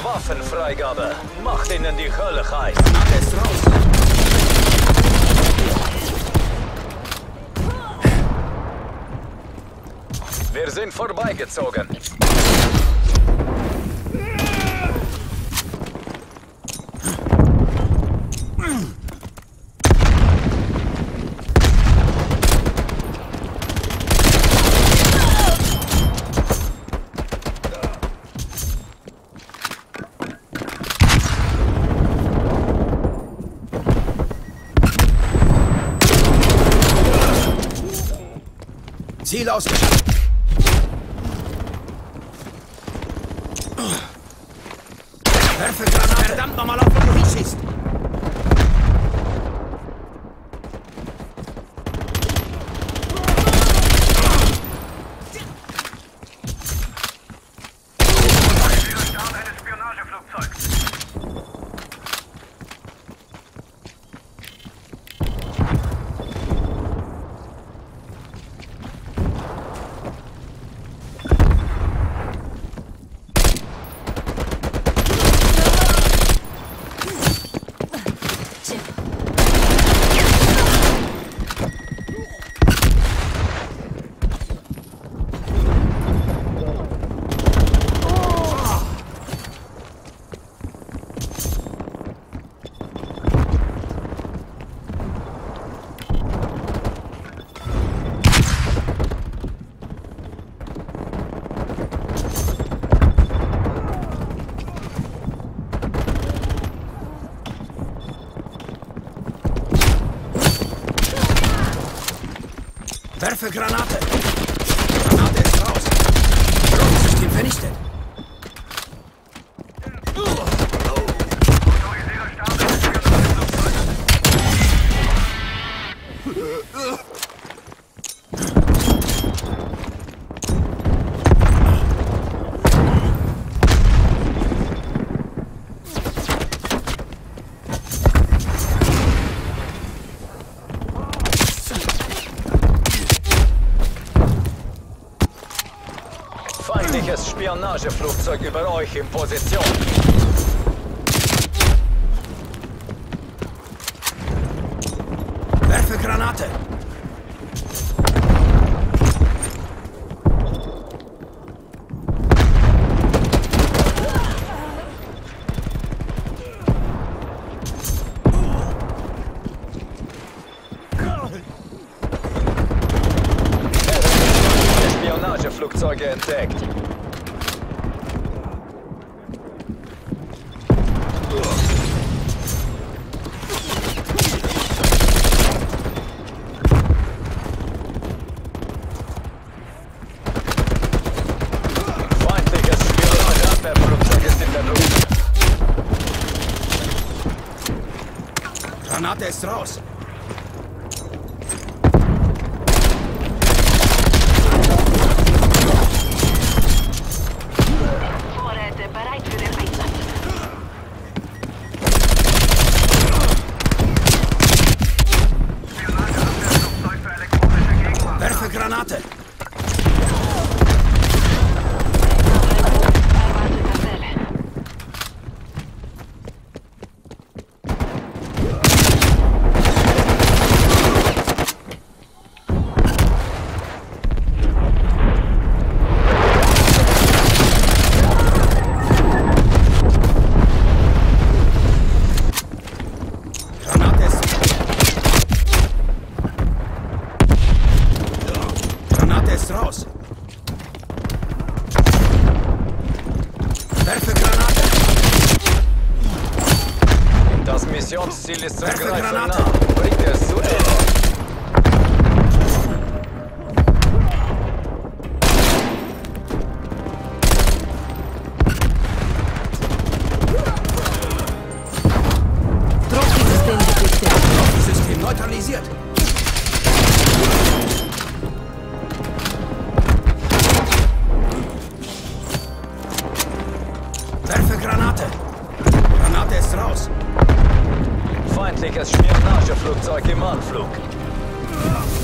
Waffenfreigabe. Macht ihnen die Hölle heiß. Alles raus. Wir sind vorbeigezogen. Ziel ausgeschaltet. Werfe Granate. Verdammt nochmal auf, wo du hinschießt. Start eines Spionageflugzeugs. Werfe Granate. Granate ist raus. Drohensystem vernichtet. Autorisiere Start eines Spionageflugzeugs. Feindliches Spionageflugzeug über euch in Position. Werfe Granate. Spionageflugzeuge entdeckt. Feindliches Spionageabwehrflugzeug ist in der Luft. Granate ist raus. Vorräte bereit für den Einsatz. Spionageabwehrflugzeug für elektronische Gegenwart. Werfe Granate. Erwarte Gazelle. Granate ist. Granate ist raus. Werfe Granate. Das Missionsziel ist zum Werfe Greifen Granate. nah. Bringt es zu Ende. Drucksystem gesichtet. System neutralisiert. Werfe Granate. Granate ist raus. Feindliches Spionageflugzeug im Anflug.